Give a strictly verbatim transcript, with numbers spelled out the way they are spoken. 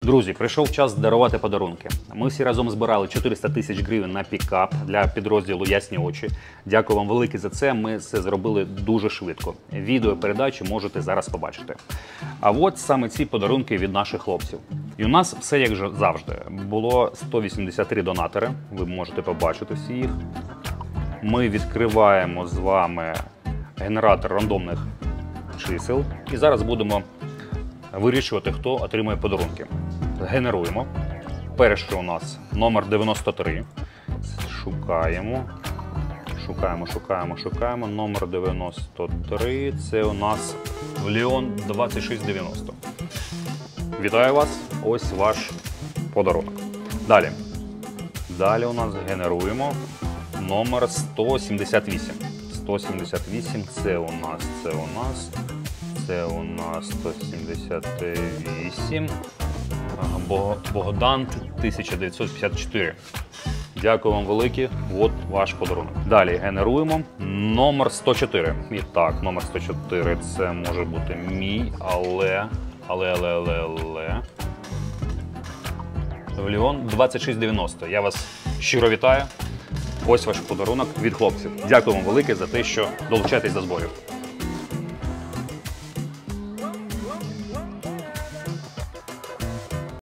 Друзі, прийшов час дарувати подарунки. Ми всі разом збирали чотириста тисяч гривень на пікап для підрозділу «Ясні очі». Дякую вам велике за це, ми це зробили дуже швидко. Відео передачі можете зараз побачити. А от саме ці подарунки від наших хлопців. І у нас все як завжди. Було сто вісімдесят три донатори, ви можете побачити всі їх. Ми відкриваємо з вами генератор рандомних чисел. І зараз будемо вирішувати, хто отримує подарунки. Генеруємо. Перший у нас номер дев'яносто три. Шукаємо. Шукаємо, шукаємо, шукаємо. Номер дев'яносто три. Це у нас Леон двадцять шість дев'яносто. Вітаю вас. Ось ваш подарунок. Далі. Далі у нас генеруємо номер сто сімдесят вісім. сто сімдесят вісім. Це у нас, це у нас. Це у нас сто сімдесят вісім. Богдан тисяча дев'ятсот п'ятдесят чотири. Дякую вам велике. От ваш подарунок. Далі генеруємо номер сто чотири. І так, номер сто чотири це може бути мій, але, але, але, але, але. Леон двадцять шість дев'яносто. Я вас щиро вітаю. Ось ваш подарунок від хлопців. Дякую вам велике за те, що долучаєтесь до зборів.